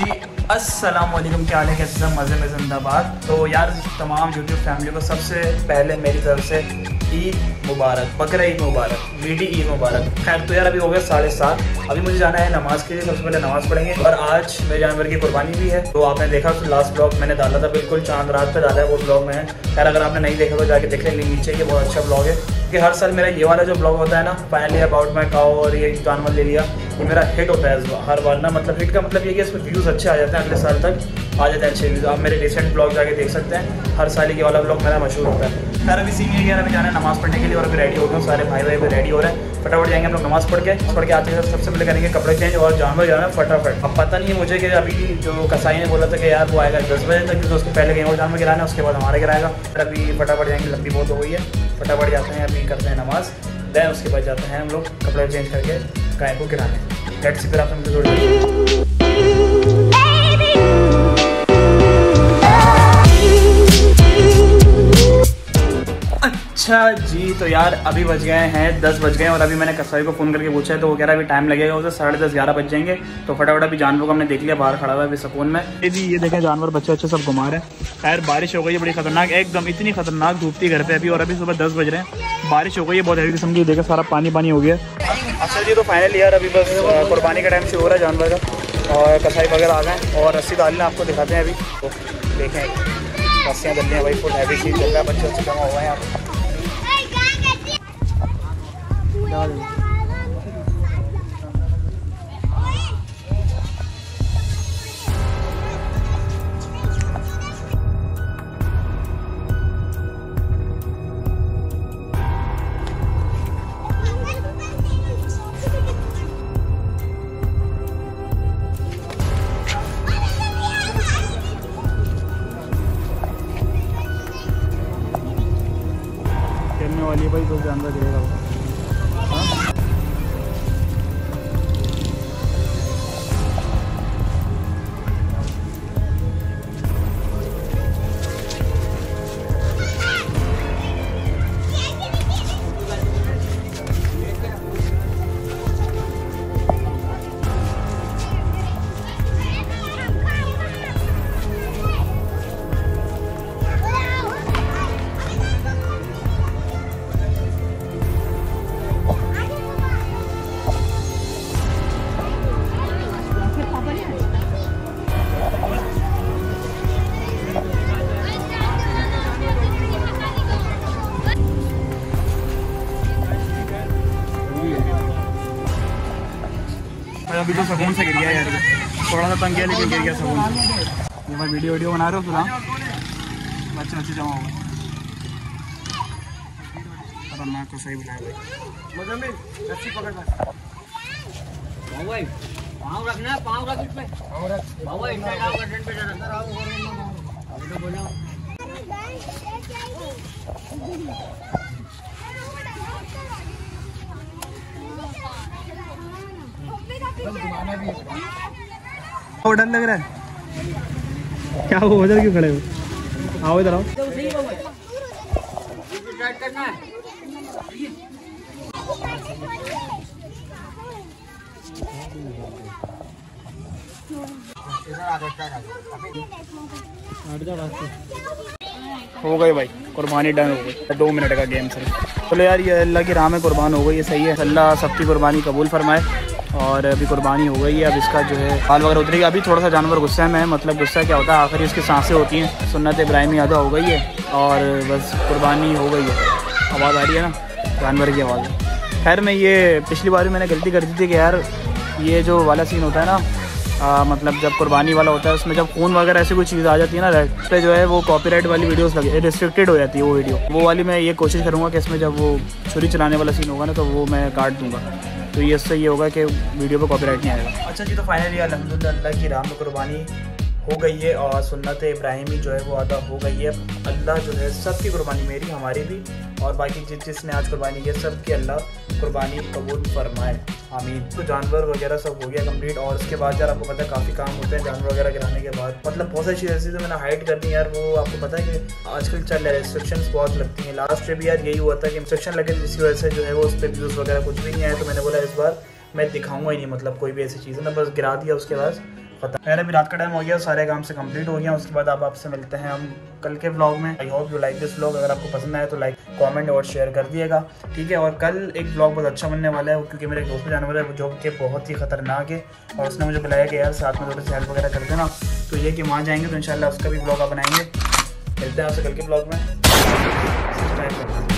जी अस्सलाम वालेकुम, क्या हाल है, कैसे सब मज़े में जिंदाबाद। तो यार तमाम यूट्यूब फैमिली को सबसे पहले मेरी तरफ से ईद मुबारक, बकरा ईद मुबारक, मीठी ईद मुबारक। खैर तो यार अभी हो गया 7:30, अभी मुझे जाना है नमाज़ के लिए। सबसे पहले नमाज़ पढ़ेंगे और आज मेरे जानवर की कुर्बानी भी है। तो आपने देखा तो लास्ट ब्लॉग मैंने डाला था, बिल्कुल चांद रात पे डाला है वो ब्लॉग में है। खैर अगर आपने नहीं देखा तो जाके देख लें, नीचे ये बहुत अच्छा ब्लॉग है। क्योंकि हर साल मेरा ये वाला जो ब्लॉग होता है ना, फाइनली अबाउट माई काऊ और ये जानवर ले लिया, ये मेरा हिट होता है हर बार ना। मतलब हिट का मतलब ये कि इसमें व्यूज़ अच्छे आ जाते हैं, अगले साल तक आ जाते हैं अच्छे व्यूज़। आप मेरे रिसेंट ब्लॉग जाके देख सकते हैं, हर साल ये वाला ब्लॉग मेरा मशहूर होता है। खैर अभी सीन ये अभी जाना है नमाज़ पढ़ने के लिए और अभी रेडी हो गए हूँ, सारे भाई भी रेडी हो रहे हैं। फटाफट जाएंगे हम लोग नमाज़ पढ़ के आते हैं। सबसे पहले करेंगे कपड़े चेंज और जानवर जाना है फटाफट। अब पता नहीं है मुझे कि अभी जो कसाई ने बोला था कि यार वो आएगा 10 बजे तक, तो उसके पहले कहीं और जानवर गिराना है, उसके बाद हमारे गिराएगा। अभी फटाफट जाएंगे, लंबी बहुत हो गई है, फटाफट जाते हैं, अभी करते हैं नमाज़, देन उसके बाद जाते हैं हम लोग कपड़े चेंज करके गाय को गिराने। लेट्स सी, फिर आपसे मुझे जोड़। अच्छा जी, तो यार अभी बज गए हैं 10 बज गए और अभी मैंने कसाई को फ़ोन करके पूछा है तो वो कह रहा है अभी टाइम लगेगा, उसे 10:30 11 बज जाएंगे। तो फटाफट अभी जानवर को हमने देख लिया, बाहर खड़ा हुआ है अभी सुकून में। ये देखें जानवर बच्चे अच्छे सब घुमा रहे हैं। खैर बारिश हो गई है बड़ी खतरनाक, एकदम इतनी खतरनाक धूप थी घर पे अभी, और अभी सुबह 10 बज रहे हैं, बारिश हो गई है बहुत हैवी किस्म की। देखें सारा पानी पानी हो गया। अच्छा जी, तो फाइनली यार अभी बस कुर्बानी का टाइम शुरू हो रहा है जानवर का, और कसाई वगैरह आ गए और रस्सी डालना आपको दिखाते हैं। अभी तो देखें रस्सियाँ डल रही हैं भाई, फुल हैवी सीन चल रहा है, बच्चे अच्छे जमा हुए हैं यहाँ पे। खेलने वाली है भाई, तो जानवर गिरेगा वो। अभी तो सुकून से गिर गया यार, थोड़ा सा तंग किया लेकिन गिर गया सुकून से। मैं वीडियो बना रहे हो फिलहाल, बच्चे बच्चे जमा हो गए। खतरनाक तो सही बनाया भाई। पाँव रखना, पाँव रख इसमें, बाबा इस साइड आओ, गर्दन पे जरा अंदर आओ। अभी तो बोलो वो डर लग रहा है क्या, वो उधर क्यों खड़े हो? आओ इधर आओ। करना है हो गई भाई कुर्बानी, डन हो गई। 2 मिनट का गेम से। चलो यार ये अल्लाह की राह में कुर्बान हो गई, ये सही है। अल्लाह सबकी कुर्बानी कबूल फरमाए। और अभी कुर्बानी हो गई है, अब इसका जो है हाल वगैरह उतरेगी। अभी थोड़ा सा जानवर गुस्से में है, मतलब गुस्सा क्या होता है, आखिर इसकी सांसें होती हैं, सुन्नत इब्राहिमी अदा हो गई है और बस कुर्बानी हो गई है। आवाज़ आ रही है ना जानवर की आवाज़। खैर मैं ये पिछली बार भी मैंने गलती कर दी थी कि यार ये जो वाला सीन होता है ना, मतलब जब कुर्बानी वाला होता है उसमें जब खून वगैरह ऐसी कोई चीज़ आ जाती है ना रेड पे, जो है वो कॉपीराइट वाली वीडियोस लगे रिस्ट्रिक्टेड हो जाती है वो वीडियो। वो वाली मैं ये कोशिश करूँगा कि इसमें जब वो छुरी चलाने वाला सीन होगा ना तो वो मैं काट दूँगा, तो ये इससे ये होगा कि वीडियो पे कॉपीराइट नहीं आएगा। अच्छा जी, तो फाइनली अल्हम्दुलिल्लाह अल्लाह की राह में कुर्बानी हो गई है और सुन्नत इब्राहिमी जो है वो अदा हो गई है। अल्लाह जो है सबकी कुर्बानी, मेरी हमारी भी और बाकी जिसने आज कुर्बानी की सब की अल्लाह कुर्बानी कबूल फरमाए, आमीन। तो जानवर वगैरह सब हो गया कंप्लीट। और उसके बाद यार आपको पता है काफ़ी काम होते हैं जानवर वगैरह गिराने के बाद, मतलब बहुत सारी चीज़ ऐसी तो मैंने हाइड कर दी यार। वो आपको पता है कि आजकल चल रहा है रिस्ट्रिक्शंस बहुत लगती हैं। लास्ट पे भी यार यही हुआ था कि रिस्ट्रिक्शन लगे जिसकी वजह से जो है वो उस पर व्यूज़ वगैरह कुछ भी नहीं आया। तो मैंने बोला इस बार मैं दिखाऊंगा ही नहीं, मतलब कोई भी ऐसी चीज़ है, मैं बस गिरा दिया। उसके बाद खत्म। यार अभी रात का टाइम हो गया, सारे काम से कंप्लीट हो गया। उसके बाद आप आपसे मिलते हैं हम कल के व्लॉग में। I hope you like this vlog. अगर आपको पसंद आए तो लाइक, कमेंट और शेयर कर दिएगा, ठीक है। और कल एक व्लॉग बहुत अच्छा बनने वाला है, क्योंकि मेरे दोस्त जानवर है जो कि बहुत ही खतरनाक है, और उसने मुझे बुलाया कि यार साथ में थोड़ी सी हेल्प वगैरह कर देना। तो ये कि वहाँ जाएंगे तो इंशाल्लाह उसका भी व्लॉग आप बनाएंगे। मिलते हैं आपसे कल के व्लॉग में। सब्सक्राइब करना।